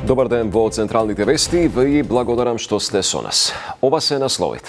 Добар ден во Централните вести, ви благодарам што сте со нас. Ова се насловите.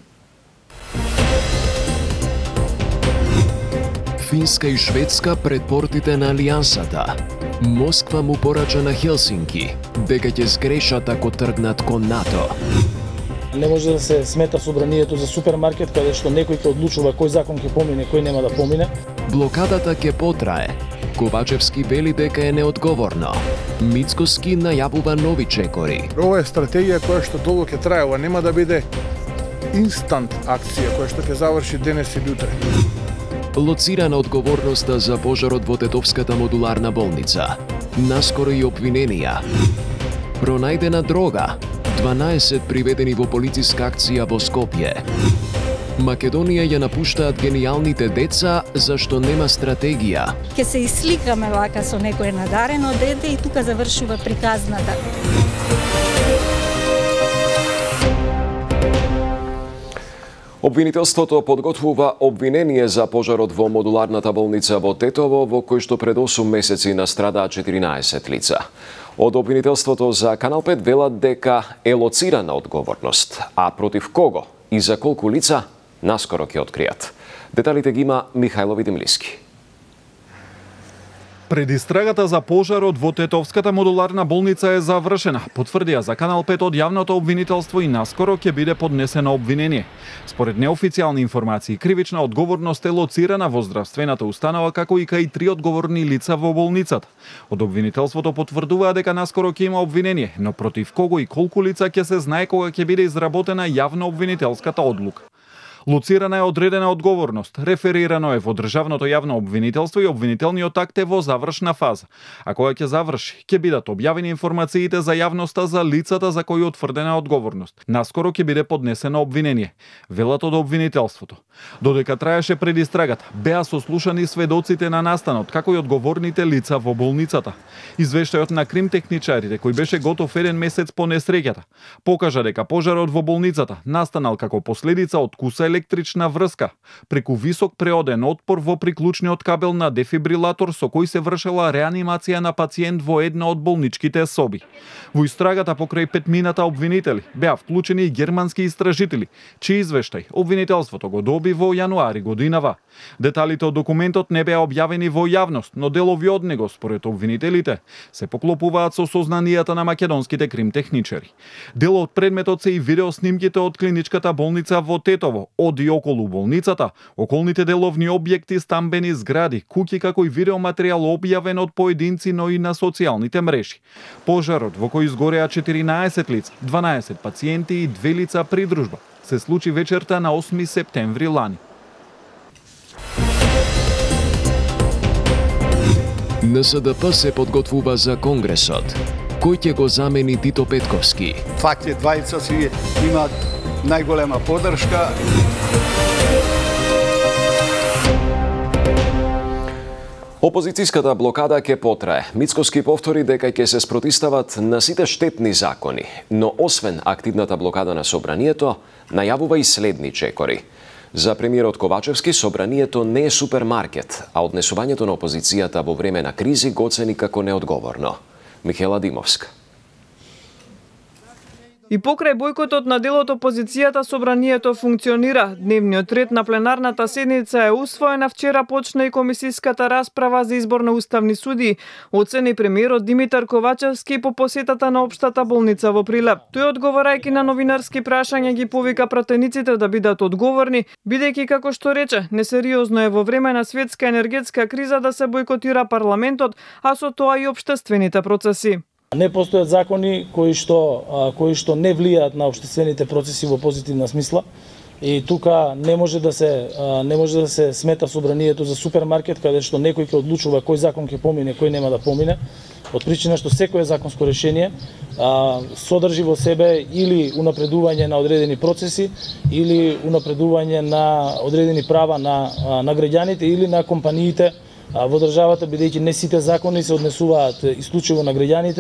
Финска и Шведска пред портите на Алијансата. Москва му порача на Хелсинки дека ќе сгрешат ако тргнат кон НАТО. Не може да се смета собранието за супермаркет каде што некој ќе одлучува кој закон ќе помине, кој нема да помине. Блокадата ќе потрае. Ковачевски вели дека е неодговорно. Мицкоски најавува нови чекори. Ова е стратегија која што долго ќе трае, ова нема да биде инстант акција која што ќе заврши денес или утре. Лоцирана одговорноста за пожарот во Тетовската модуларна болница. Наскоро и обвиненија. Пронајдена дрога. 12 приведени во полициска акција во Скопје. Македонија ја напуштаат гениалните деца зашто нема стратегија. Ке се исликаме вака со некое надарено дете и тука завршува приказната. Обвинителството подготвува обвинение за пожарот во модуларната болница во Тетово, во кој што пред 8 месеци настраdaa 14 лица. Од обвинителството за Канал 5 велат дека е лоцирана одговорност, а против кого и за колку лица наскоро ќе откријат. Деталите ги има Михајло Видимлиски. Предистрагата за пожарот во Тетовската модуларна болница е завршена, потврдија за Канал 5 од јавното обвинителство и наскоро ќе биде поднесено обвинение. Според неофицијални информации, кривична одговорност е лоцирана во здравствената установа како и кај 3 одговорни лица во болницата. Од обвинителството потврдуваа дека наскоро ќе има обвинение, но против кого и колку лица ќе се знае кога ќе биде изработена јавно обвинителската одлука. Лоцирана е одредена одговорност, реферирано е во Државното јавно обвинителство и обвинителниот акт е во завршна фаза. А кога ќе заврши, ќе бидат објавени информациите за јавноста за лицата за кои е утврдена одговорност. Наскоро ќе биде поднесено обвинение, велат од обвинителството. Додека траеше предистрагата, беа сослушани сведоците на настанот, како и одговорните лица во болницата. Извештајот на кримтехничарите, кој беше готов 1 месец по несреќата, покажа дека пожарот во болницата настанал како последица од куса електрична врска преку висок преоден отпор во приклучниот кабел на дефибрилатор со кој се вршела реанимација на пациент во една од болничките соби. Во истрагата покрај 5 мината обвинители беа вклучени и германски истражители, чиј извештај обвинителството го доби во јануари годинава. Деталите од документот не беа објавени во јавност, но делови од него, според обвинителите, се поклопуваат со сознанијата на македонските кримтехничари. Дел од предметот се и видеоснимките од клиничката болница во Тетово, од и околу болницата, околните деловни објекти, стамбени згради, куќи како и видеоматеријал објавен од поединци, но и на социјалните мрежи. Пожарот во кој изгореа 14 лица, 12 пациенти и 2 лица придружба, се случи вечерта на 8 септември лани. НСДП се подготвува за Конгресот. Кој ќе го замени Тито Петковски? Факт е, двајца си имаат најголема поддршка. Опозицијската блокада ќе потрае. Мицкоски повтори дека ќе се спротистават на сите штетни закони, но освен активната блокада на собранието, најавува и следни чекори. За премиерот Ковачевски, собранието не е супермаркет, а однесувањето на опозицијата во време на кризи го оцени како неодговорно. Михела Димовска. И покрај бојкотот на дел од опозицијата, собранието функционира. Дневниот ред на пленарната седница е усвоена. Вчера почна и комисиската расправа за избор на уставни суди, оцени премиерот Димитар Ковачевски по посетата на општата болница во Прилеп. Тој, одговарајќи на новинарски прашања, ги повика пратениците да бидат одговорни, бидејќи, како што рече, несериозно е во време на светска енергетска криза да се бојкотира парламентот, а со тоа и општествените процеси. Не постојат закони кои што не влијаат на општествените процеси во позитивна смисла и тука не може да се смета собранието за супермаркет каде што некој ќе одлучува кој закон ќе помине, кој нема да помине, од причина што секое законско решение содржи во себе или унапредување на одредени процеси или унапредување на одредени права на граѓаните или на компаниите во државата, бидејќи не сите закони се однесуваат исклучиво на граѓаните.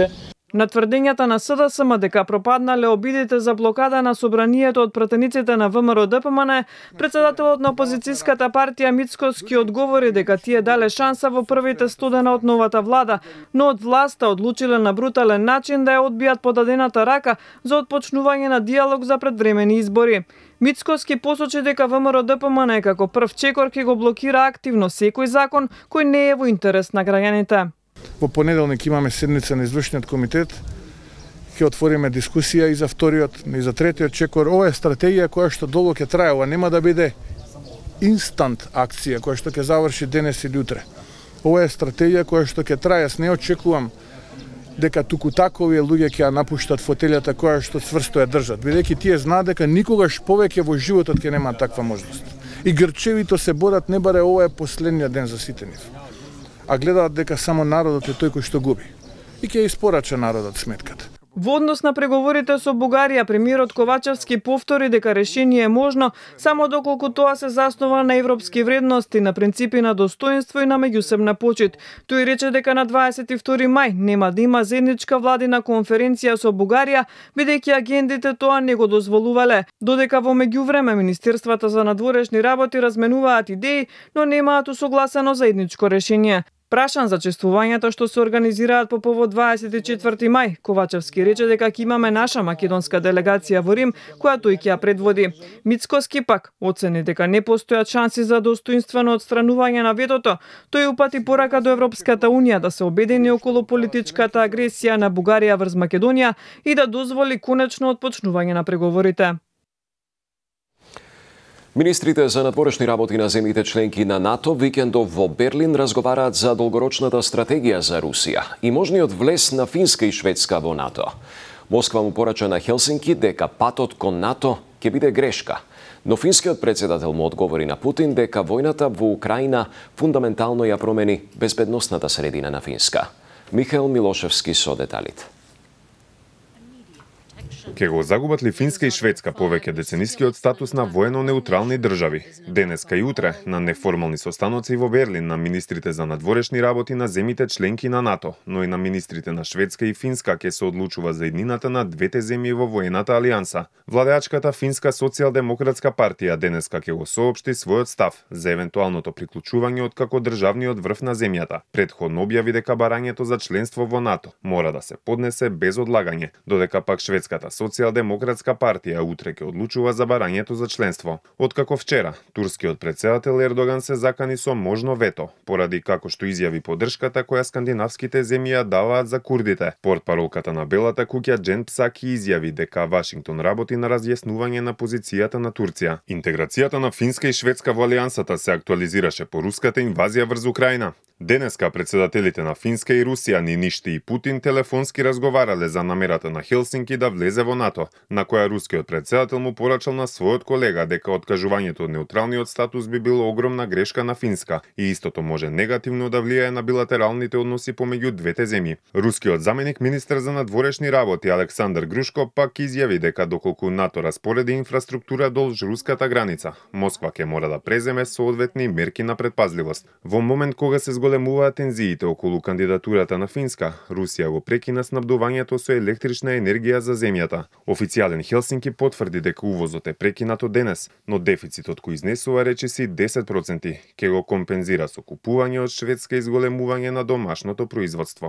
На тврдењата на СДСМ дека пропаднале обидите за блокада на собранието од пратениците на ВМРО-ДПМН, председателот на опозицијската партија Мицкоски одговори дека тие дале шанса во првите 100 дена од новата влада, но од власта одлучиле на брутален начин да ја одбијат подадената рака за отпочнување на диалог за предвремени избори. Мицкоски посочи дека ВМРО-ДПМН како прв чекор ќе го блокира активно секој закон кој не е во интерес на граѓаните. Во понеделник имаме седница на извршниот комитет. Ќе отвориме дискусија и за вториот, и за третиот чекор. Ова е стратегија која што долго ќе трае, ова нема да биде инстант акција која што ќе заврши денес или утре. Ова е стратегија која што ќе трае, јас не очекувам дека туку такови луѓе ќе ја напуштат фотелјата која што цврсто ја држат, бидејќи тие знаат дека никогаш повеќе во животот ќе немаат таква можност. И грчевито се борат, не баре ова е последниот ден за сите нив, а гледаат дека само народот е тој кој што губи. И ќе испорача народот сметката. Во однос на преговорите со Бугарија, премиерот Ковачевски повтори дека решение е можно само доколку тоа се заснова на европски вредности, на принципи на достоинство и на меѓусебна почит. Тој рече дека на 22 мај нема да има заедничка владина конференција со Бугарија, бидејќи агендите тоа не го дозволувале. Додека во меѓувреме Министерствата за надворешни работи разменуваат идеи, но немаат усогласено заедничко решение. Прашан за чествувањата што се организираат по повод 24 мај, Ковачевски рече дека ќе имаме наша македонска делегација во Рим, која тој ќе ја предводи. Мицкоски пак оцени дека не постојат шанси за достоинствено отстранување на ветото. Тој упати порака до Европската унија да се обедини околу политичката агресија на Бугарија врз Македонија и да дозволи конечно отпочнување на преговорите. Министрите за надворешни работи на земјите членки на НАТО викендов во Берлин разговараат за долгорочната стратегија за Русија и можниот влез на Финска и Шведска во НАТО. Москва му порача на Хелсинки дека патот кон НАТО ќе биде грешка, но финскиот председател му одговори на Путин дека војната во Украина фундаментално ја промени безбедносната средина на Финска. Михаил Милошевски со деталите. Ке го загубат ли Финска и Шведска повеќе деценискиот статус на воено-неутрални држави? Денеска и утре на неформални состаноци во Берлин на министрите за надворешни работи на земјите членки на НАТО, но и на министрите на Шведска и Финска ќе се одлучува за еднината на двете земји во воената алијанса. Владеачката Финска социјалдемократска партија денеска ќе го соопшти својот став за евентуалното приклучување од како државниот врв на земјата. Претходно објави дека барањето за членство во НАТО мора да се поднесе без одлагање, додека пак шведската социјалдемократска партија утре ќе одлучува за барањето за членство. Откако вчера, турскиот председател Ердоган се закани со можно вето, поради како што изјави поддршката која скандинавските земји ја даваат за курдите. Портпаролката на Белата куќа Џен Псаки изјави дека Вашингтон работи на разјаснување на позицијата на Турција. Интеграцијата на Финска и Шведска во алијансата се актуализираше по руската инвазија врз Украина. Денеска председателите на Финска и Русија Ниништи и Путин телефонски разговарале за намерата на Хелсинки да влезе во НАТО, на која рускиот председател му порачал на својот колега дека откажувањето од неутралниот статус би било огромна грешка на Финска и истото може негативно да влијае на билатералните односи помеѓу двете земји. Рускиот заменик министер за надворешни работи Александар Грушко пак изјави дека доколку НАТО распореди инфраструктура долж руската граница, Москва ќе мора да преземе соодветни мерки на предпазливост. Во момент кога се зголемуваат тензиите околу кандидатурата на Финска, Русија го прекина снабдувањето со електрична енергија за земјата. Официјален Хелсинки потврди дека увозот е прекинато денес, но дефицитот кој изнесува речиси 10% ќе го компензира со купување од Шведска и зголемување на домашното производство.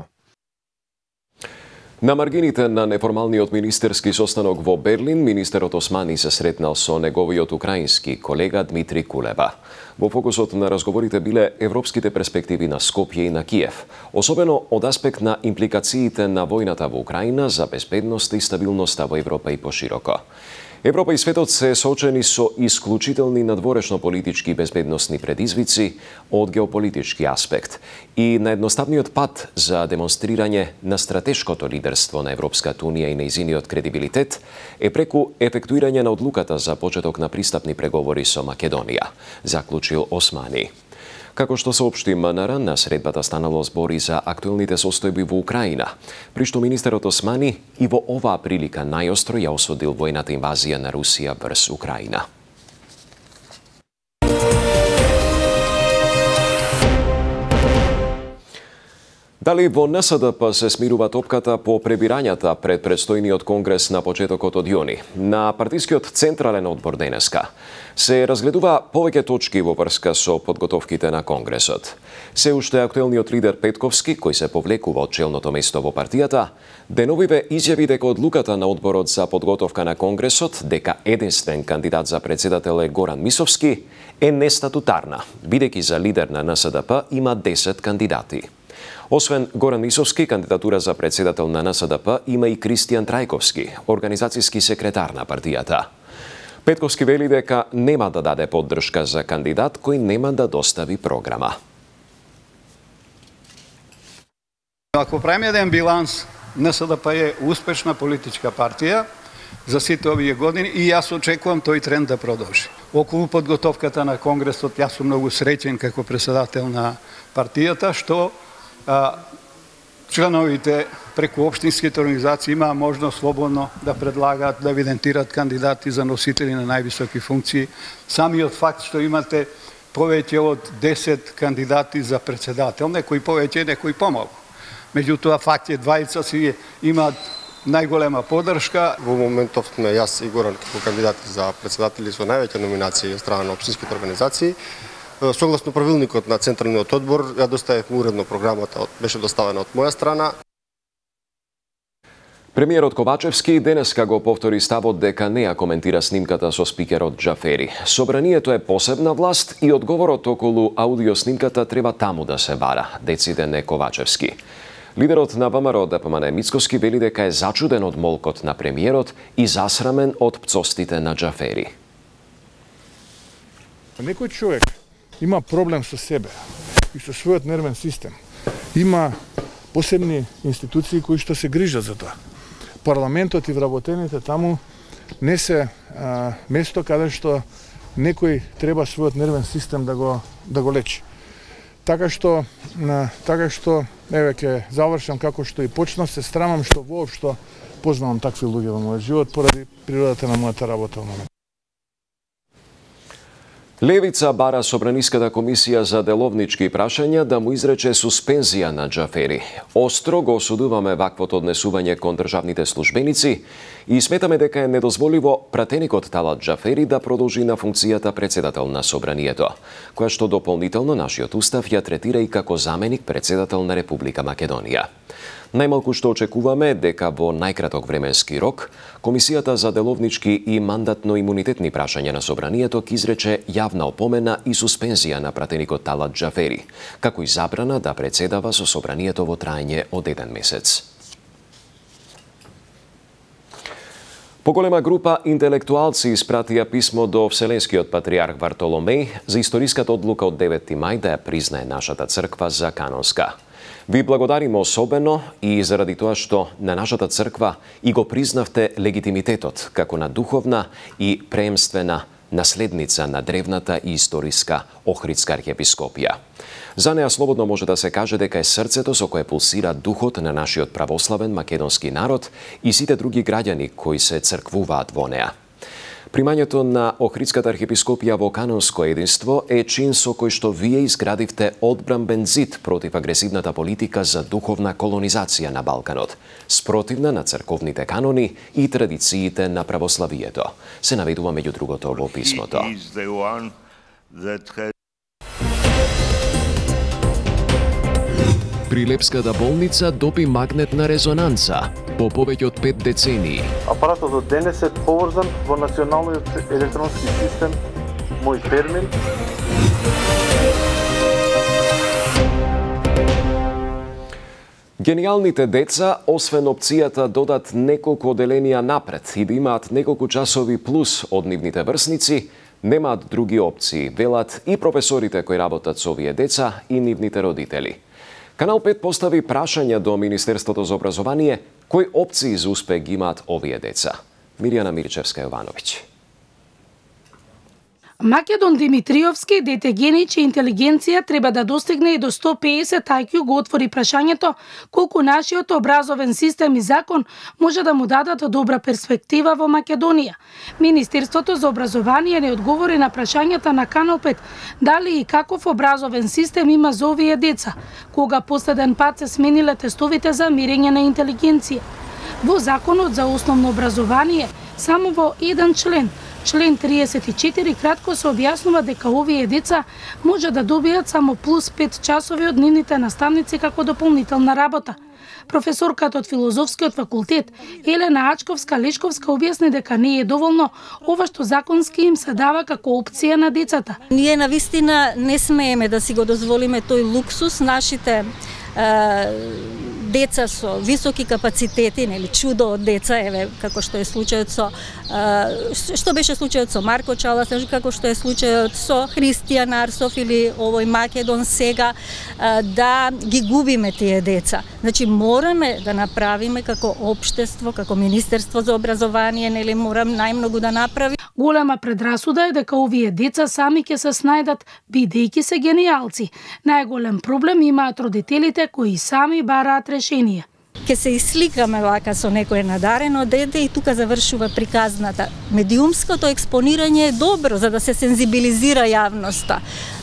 На маргините на неформалниот министерски состанок во Берлин, министерот Османи се сретнал со неговиот украински колега Дмитри Кулеба. Во фокусот на разговорите биле европските перспективи на Скопје и на Киев, особено од аспект на импликациите на војната во Украина за безбедност и стабилноста во Европа и пошироко. Европа и светот се соочени со исклучителни надворешно-политички и безбедносни предизвици од геополитички аспект и наедноставниот пат за демонстрирање на стратешкото лидерство на Европската унија и нејзиниот кредибилитет е преку ефектуирање на одлуката за почеток на пристапни преговори со Македонија, заклучил Османи. Како што соопшти МНР, на средбата станало збори за актуелните состојби во Украина, при што министерот Османи и во оваа прилика најостро ја осудил војната инвазија на Русија врз Украина. Дали во НСДП се смирува топката по пребирањата пред предстојниот конгрес на почетокот од јуни? На партискиот централен одбор денеска се разгледува повеќе точки во врска со подготовките на конгресот. Се уште актуелниот лидер Петковски, кој се повлекува од челното место во партијата, деновиве изјави дека одлуката на одборот за подготовка на конгресот дека единствен кандидат за председател е Горан Мисовски е нестатутарна, бидејќи за лидер на НСДП има 10 кандидати. Освен Горан Мисовски, кандидатура за председател на НСДП има и Кристијан Трајковски, организацијски секретар на партијата. Петковски вели дека нема да даде поддршка за кандидат кој нема да достави програма. Ако правиме еден биланс, НСДП е успешна политичка партија за сите овие години и јас очекувам тој тренд да продолжи. Околу подготовката на конгресот јас сум многу среќен како председател на партијата што членовите преку општинските организации имаа можност слободно да предлагаат, да евидентираат кандидати за носители на највисоки функции. Самиот факт што имате повеќе од 10 кандидати за председател, некои повеќе, некои помалку. Меѓутоа, факт е, двајца си имаат најголема поддршка. Во моментов сме јас и Горан како кандидати за председатели со највеќе номинации од страна на општинските организации. Согласно правилникот на Централниот одбор, ја доставивме уредно програмата, беше доставена од моја страна. Премиерот Ковачевски денеска го повтори ставот дека не ја коментира снимката со спикерот Џафери. Собранието е посебна власт и одговорот околу аудиоснимката треба таму да се бара, дециден е Ковачевски. Лидерот на ВМРО ДПМН Мицкоски вели дека е зачуден од молкот на премиерот и засрамен од пцостите на Џафери. Некој човек има проблем со себе и со својот нервен систем. Има посебни институции кои што се грижат за тоа. Парламентот и вработените таму не се место каде што некој треба својот нервен систем да го лечи. Така што еве ќе завршам како што и почнав, се срамам што воопшто познавам такви луѓе во мојот живот поради природата на мојата работа во момент. Левица бара Собраниската комисија за деловнички прашања да му изрече суспензија на Џафери. Остро го осудуваме ваквото однесување кон државните службеници и сметаме дека е недозволиво пратеникот Талат Џафери да продолжи на функцијата председател на Собранието, која што дополнително нашиот устав ја третира и како заменик председател на Република Македонија. Најмалку што очекуваме дека во најкраток временски рок, Комисијата за деловнички и мандатно-имунитетни прашања на Собранието ќе изрече јавна опомена и суспензија на пратеникот Талат Џафери, како и забрана да председава со Собранието во траење од 1 месец. Поголема група интелектуалци испратија писмо до Вселенскиот патриарх Вартоломеј за историската одлука од 9 мај да ја признае нашата црква за канонска. Ви благодариме особено и заради тоа што на нашата црква и го признавте легитимитетот како на духовна и преемствена наследница на древната и историска Охридска архиепископија. За неа слободно може да се каже дека е срцето со кое пулсира духот на нашиот православен македонски народ и сите други граѓани кои се црквуваат во неа. Примањето на Охридската архиепископија во канонско единство е чин со кој што вие изградивте одбранбен зид против агресивната политика за духовна колонизација на Балканот, спротивна на црковните канони и традициите на православието. Се наведува меѓу другото во писмото. Прилепската болница доби магнетна резонанца по повеќе од 5 децении. Апаратот од денес е поврзан во националниот електронски систем Мој термин. Гениалните деца, освен опцијата додат неколку оделенија напред и да имаат неколку часови плюс од нивните врсници, немаат други опции, велат и професорите кои работат со овие деца и нивните родители. Канал 5 постави прашања до Министерството за образование кои опции за успех ги имаат овие деца. Мирјана Мирчевска-Јовановиќ. Македон Димитриовски, дете гени, че интелигенција треба да достигне и до 150 IQ, го отвори прашањето колку нашиот образовен систем и закон може да му дадат добра перспектива во Македонија. Министерството за образование не одговори на прашањата на Канал 5 дали и каков образовен систем има за овие деца, кога последен пат се смениле тестовите за мерење на интелигенција. Во Законот за основно образование, само во еден член 34, кратко се објаснува дека овие деца може да добијат само плюс 5 часови од нивните наставници како дополнителна работа. Професорката од Филозофскиот факултет Елена Ачковска-Лешковска објасни дека не е доволно ова што законски им се дава како опција на децата. Ние навистина не смееме да си го дозволиме тој луксус. Нашите деца со високи капацитети, нели чудо од деца, еве како што е случајот што беше случајот со Марко Чалас, како што е случајот со Христијан Арсов или овој Македон сега, да ги губиме тие деца. Значи мораме да направиме како општество, како Министерство за образование, нели морам најмногу да направи. Голема предрасуда е дека овие деца сами ќе се снајдат бидејќи се гениалци. Најголем проблем имаат родителите кои сами бараат решение. Ке се исликаме вака со некое надарено дете и тука завршува приказната. Медиумското експонирање е добро за да се сензибилизира јавноста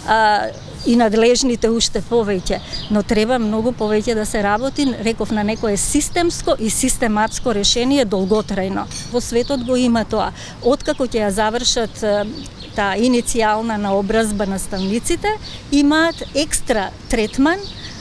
и надлежните уште повеќе, но треба многу повеќе да се работи, реков, на некое системско и систематско решение долготрајно. Во светот го има тоа. Откако ќе ја завршат таа иницијална наобразба наставниците, имаат екстра третман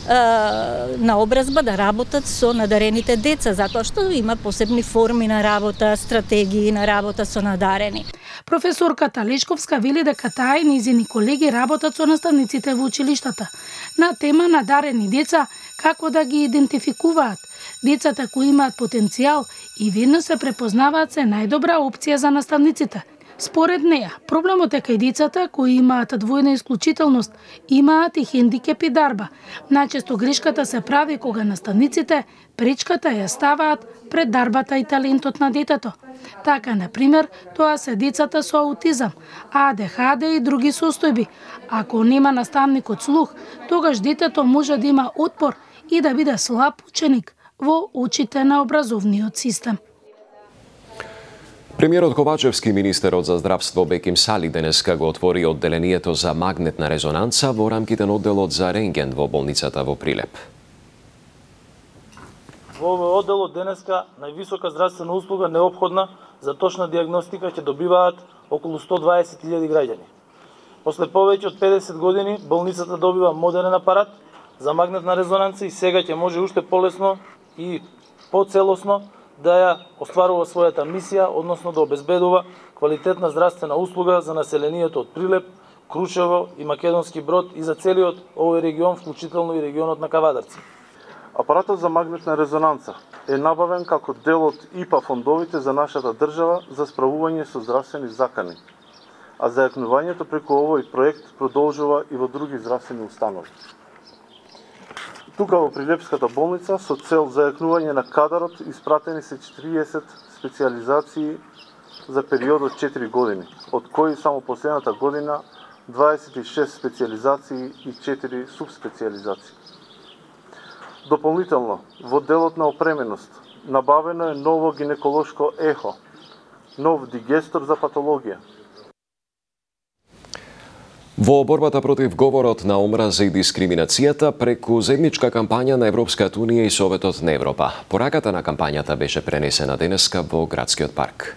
на образба да работат со надарените деца, затоа што има посебни форми на работа, стратегии на работа со надарени. Професорката Лешковска вели дека таа и низини колеги работат со наставниците во училиштата на тема надарени деца, како да ги идентификуваат. Децата кои имаат потенцијал и видно се препознаваат се најдобра опција за наставниците. Според неја, проблемот е кај децата кои имаат двојна исклучителност, имаат и хендикеп и дарба. Најчесто грешката се прави кога наставниците пречката ја ставаат пред дарбата и талентот на детето. Така, например, тоа се децата со аутизам, АДХД и други состојби. Ако нема наставник од слух, тогаш детето може да има отпор и да биде слаб ученик во очите на образовниот систем. Премиерот Ковачевски и министерот за здравство Беким Сали денеска го отвори одделението за магнетна резонанца во рамките на одделот за рентген во болницата во Прилеп. Во овој одделот денеска највисока здравствена услуга неопходна за точна диагностика ќе добиваат околу 120.000 граѓани. После повеќе од 50 години болницата добива модерен апарат за магнетна резонанца и сега ќе може уште полесно и поцелосно да ја остварува својата мисија, односно да обезбедува квалитетна здравствена услуга за населението од Прилеп, Крушево и Македонски Брод и за целиот овој регион, вклучително и регионот на Кавадарци. Апаратот за магнетна резонанца е набавен како дел од ИПА фондовите за нашата држава за справување со здравствени закани, а зајакнувањето преку овој проект продолжува и во други здравствени установи. Тука во Прилепската болница со цел зајакнување на кадарот испратени се 40 специализации за период од 4 години, од кои само последната година 26 специализации и 4 субспециализации. Дополнително, во делот на опременост, набавено е ново гинеколошко ехо, нов дигестор за патологија. Во борбата против говорот на омраза и дискриминацијата преку заедничка кампања на Европската Унија и Советот на Европа. Пораката на кампањата беше пренесена денеска во градскиот парк.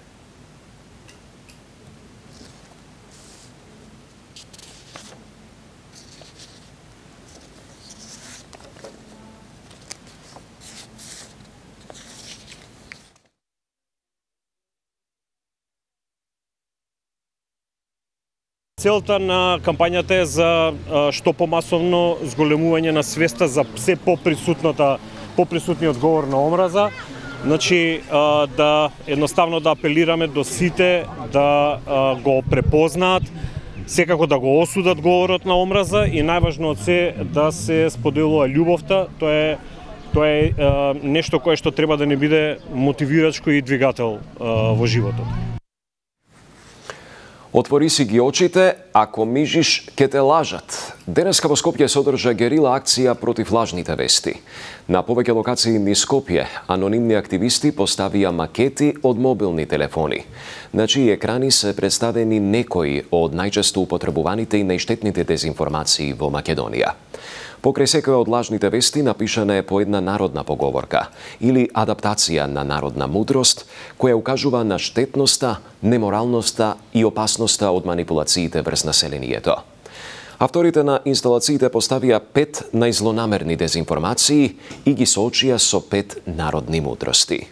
Целта на кампањата е за што помасовно зголемување на свеста за се поприсутниот говор на омраза. Значи да едноставно да апелираме до сите да го препознаат, секако да го осудат говорот на омраза и најважно од се да се споделува љубовта. Тоа е нешто кое што треба да не биде мотивирачко и двигател во животот. Отвори си ги очите, ако мижиш, ке те лажат. Денеска во Скопје се одржа герила акција против лажните вести. На повеќе локации низ Скопје, анонимни активисти поставија макети од мобилни телефони, на чии екрани се представени некои од најчесто употребуваните и најштетните дезинформации во Македонија. Покрај секоја од лажните вести напишана е по една народна поговорка или адаптација на народна мудрост која укажува на штетноста, неморалноста и опасноста од манипулациите врз населението. Авторите на инсталациите поставија 5 најзлонамерни дезинформации и ги соочија со 5 народни мудрости.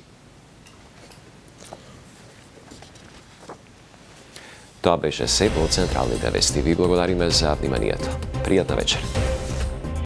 Тоа беше се од централните вести. Ви благодариме за вниманието. Пријатна вечер.